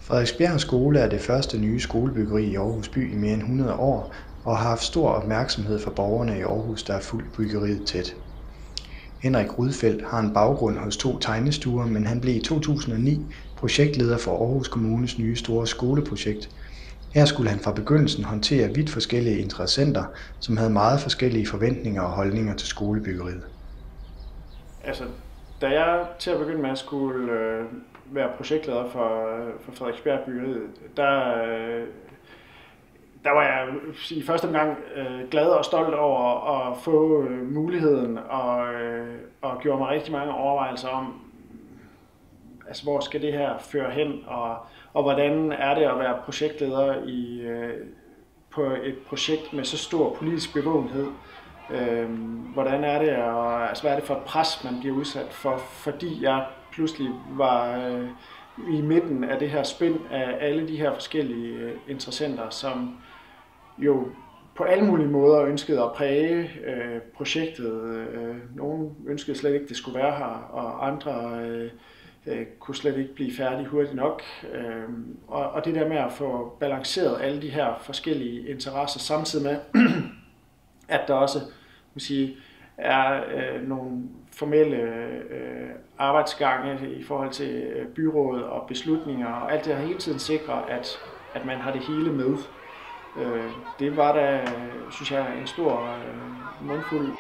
Frederiksbjerg Skole er det første nye skolebyggeri i Aarhus by i mere end 100 år og har haft stor opmærksomhed fra borgerne i Aarhus, der har fulgt byggeriet tæt. Henrik Rudfeldt har en baggrund hos 2 tegnestuer, men han blev i 2009 projektleder for Aarhus Kommunes nye store skoleprojekt. Her skulle han fra begyndelsen håndtere vidt forskellige interessenter, som havde meget forskellige forventninger og holdninger til skolebyggeriet. Altså, da jeg til at begynde med at skulle være projektleder for Frederiksbjerg byggeriet, der var jeg i første omgang glad og stolt over at få muligheden og gjorde mig rigtig mange overvejelser om, altså hvor skal det her føre hen, og hvordan er det at være projektleder på et projekt med så stor politisk bevågenhed. Hvordan er det, og altså, hvad er det for et pres, man bliver udsat for, fordi jeg pludselig var i midten af det her spind af alle de her forskellige interessenter, som jo på alle mulige måder ønskede at præge projektet. Nogle ønskede slet ikke, det skulle være her, og andre kunne slet ikke blive færdige hurtigt nok. Og det der med at få balanceret alle de her forskellige interesser, samtidig med, at der også er nogle formelle arbejdsgange i forhold til byrådet og beslutninger, og alt det her hele tiden sikrer, at man har det hele med. Det var da, synes jeg, en stor mundfuld.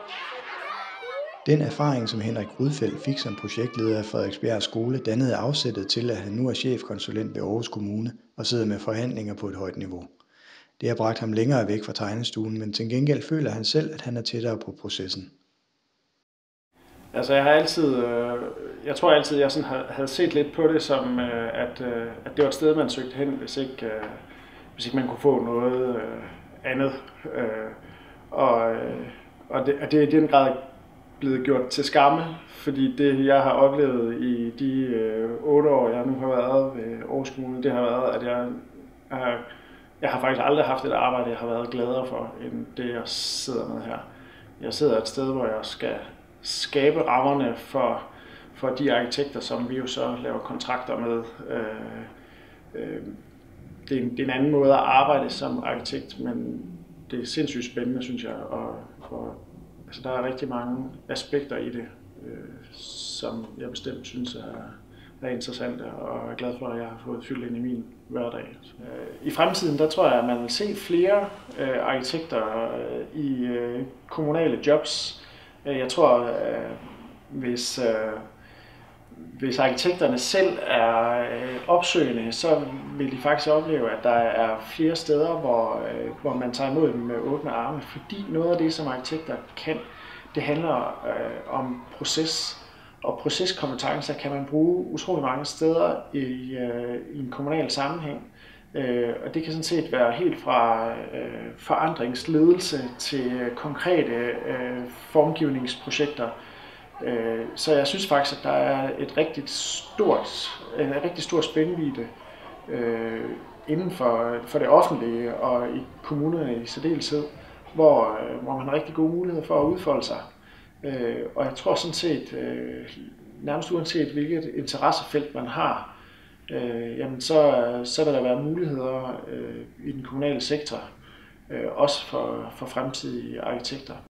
Den erfaring, som Henrik Rudfeldt fik som projektleder af Frederiksbjerg Skole, dannede afsættet til, at han nu er chefkonsulent ved Aarhus Kommune og sidder med forhandlinger på et højt niveau. Det har bragt ham længere væk fra tegnestuen, men til gengæld føler han selv, at han er tættere på processen. Altså jeg tror altid, jeg sådan havde set lidt på det som, at det var et sted, man søgte hen, hvis ikke man kunne få noget andet. Og det er i den grad blevet gjort til skamme, fordi det, jeg har oplevet i de 8 år, jeg nu har været ved Aarhus Kommune, det har været, at jeg har faktisk aldrig haft et arbejde, jeg har været gladere for, end det, jeg sidder med her. Jeg sidder et sted, hvor jeg skal skabe rammerne for de arkitekter, som vi jo så laver kontrakter med. Det er en anden måde at arbejde som arkitekt, men det er sindssygt spændende, synes jeg. Altså, der er rigtig mange aspekter i det, som jeg bestemt synes er interessante, og er glad for, at jeg har fået fyldt ind i min hverdag. I fremtiden, der tror jeg, at man vil se flere arkitekter i kommunale jobs. Jeg tror, hvis arkitekterne selv er opsøgende, så vil de faktisk opleve, at der er flere steder, hvor man tager imod dem med åbne arme. Fordi noget af det, som arkitekter kan, det handler om proces. Og proceskompetencer kan man bruge utrolig mange steder i en kommunal sammenhæng. Og det kan sådan set være helt fra forandringsledelse til konkrete formgivningsprojekter. Så jeg synes faktisk, at der er en rigtig stor spændvidde inden for det offentlige og i kommunerne i særdeleshed, hvor man har rigtig gode muligheder for at udfolde sig. Og jeg tror sådan set, nærmest uanset hvilket interessefelt man har, jamen så vil der være muligheder i den kommunale sektor, også for fremtidige arkitekter.